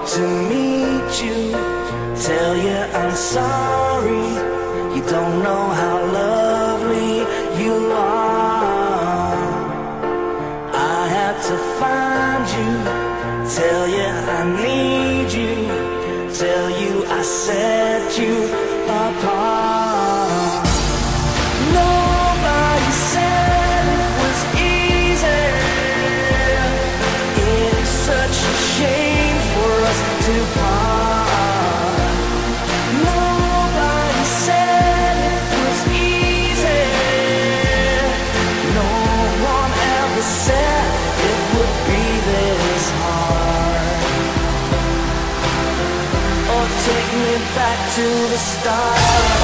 to meet you, tell you I'm sorry. You don't know how lovely you are. I had to find you, tell you I need you, tell you I set you apart. Nobody said it was easy. It's such a shame for us to part. Nobody said it was easy. No one ever said it would be this hard. Oh, take me back to the start.